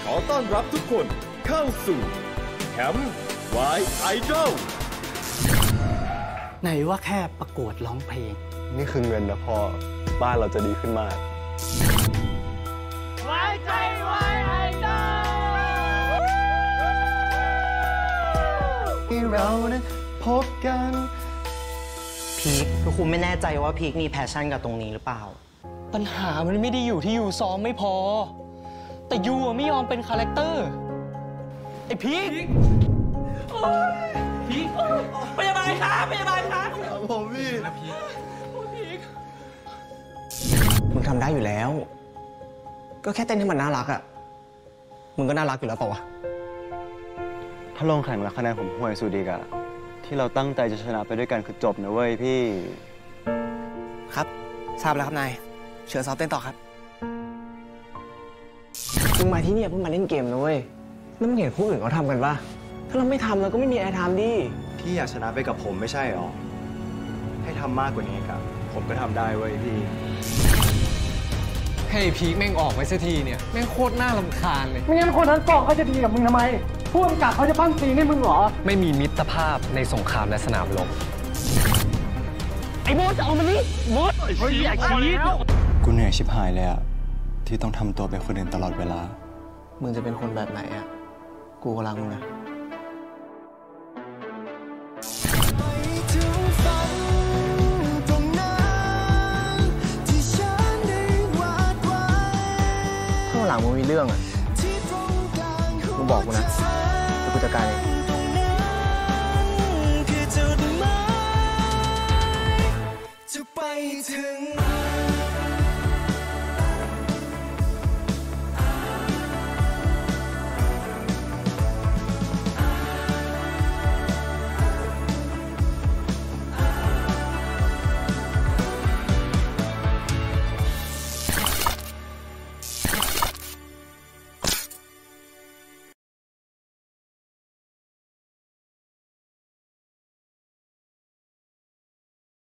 อต้อนรับทุกคนเข้าสู่แคมป์วายไอดอลไหนว่าแค่ประกวดร้องเพลงนี่คือเงินนะพ่อบ้านเราจะดีขึ้นมากไว้ใจวายไอดอลที่เรานั้นพบกันพีคคือคุณไม่แน่ใจว่าพีคมีแพชชั่นกับตรงนี้หรือเปล่าปัญหามันไม่ได้อยู่ที่ยูซ้อมไม่พอแต่ยูไม่ยอมเป็นคาแรคเตอร์ไอ้พีคพีคพยาบาลครับพยาบาลครับผมพี่มึงทำได้อยู่แล้วก็แค่เต้นให้มันน่ารักอ่ะมึงก็น่ารักอยู่แล้วเปล่าวะถ้าลงแข่งแล้วคะแนนผมห่วยสุดอีกอะที่เราตั้งใจจะชนะไปด้วยกันคือจบนะเว้ยพี่ครับทราบแล้วครับนายเชิญซ้อมเต้นต่อครับมึงมาที่นี่เพื่อมาเล่นเกมนะเว้ยแล้วมึงเห็นผู้อื่นเขาทำกันปะถ้าเราไม่ทำเราก็ไม่มีอะไรทำดิพี่อยากชนะไปกับผมไม่ใช่หรอให้ทำมากกว่านี้ครับผมก็ทำได้เว้ยพี่ให้พีคแม่งออกไปสักทีเนี่ยแม่งโคตรน่ารำคาญเลยไม่งั้นคนนั้นกองเขาจะดีกับมึงทำไมผู้กำกับเขาจะปั้นซีนให้มึงเหรอไม่มีมิตรภาพในสงครามและสนามรบไอ้โมดจะเอามันนี่โมดเฮ้ยอยากชี้กูเหนื่อยชิบหายเลยอะที่ต้องทำตัวเป็นคนอื่นตลอดเวลามึงจะเป็นคนแบบไหนอะกูก็รักมึงนะถ้าหลังมึงมีเรื่องอะมึงบอกกูนะเดี๋ยวกูจัดการเอง